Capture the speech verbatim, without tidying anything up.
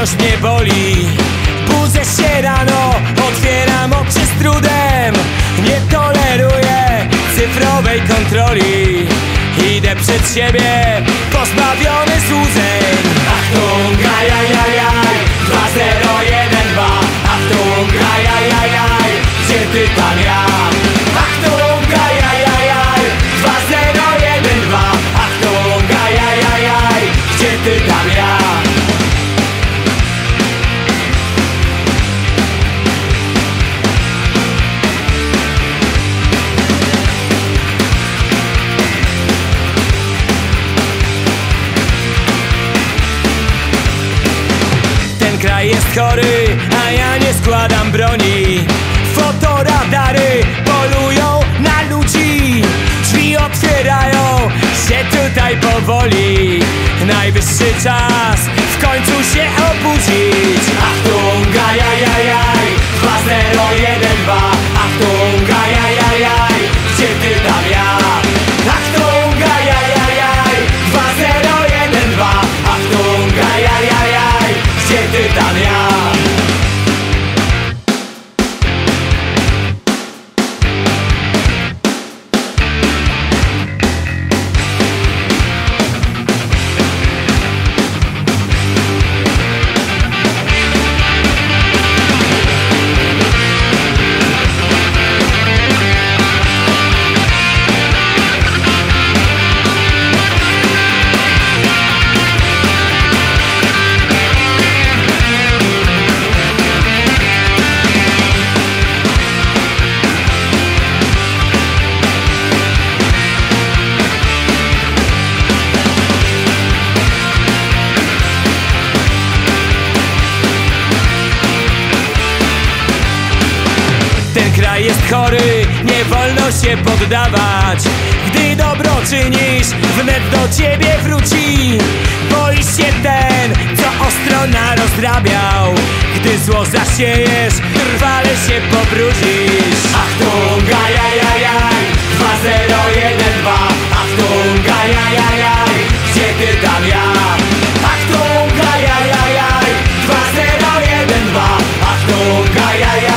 wciąż mnie boli. Budzę się rano, otwieram oczy z trudem. Nie toleruję cyfrowej kontroli. Idę przed siebie, pozbawiony złudzeń. Achtung, ajajajaj, dwa zero jeden dwa. Achtung, ajajajaj, gdzie ty tam ja? Achtung, ajajajaj, dwa zero jeden dwa. Achtung, ajajajaj, gdzie ty tam ja? Kraj jest chory, a ja nie składam broni. Fotoradary polują na ludzi. Drzwi otwierają się tutaj powoli. Najwyższy czas w końcu się obudzić. Achtung, ajajajaj, dwa zero jeden dwa. Achtung, ajajajaj, gdzie ty tam ja? Achtung, ajajajaj, dwa zero jeden dwa. Achtung, ajajajaj, gdzie ty tam ja? Kraj jest chory, nie wolno się poddawać. Gdy dobro czynisz, wnet do ciebie wróci. Boisz się ten, co ostro narozrabiał. Gdy zło zasiejesz, trwale się pobrudzisz. Achtung, ajajajaj, dwa zero jeden dwa. Achtung, ajajajaj, gdzie ty tam ja? Achtung, ajajajaj, dwa zero jeden dwa. Achtung, ajajajaj.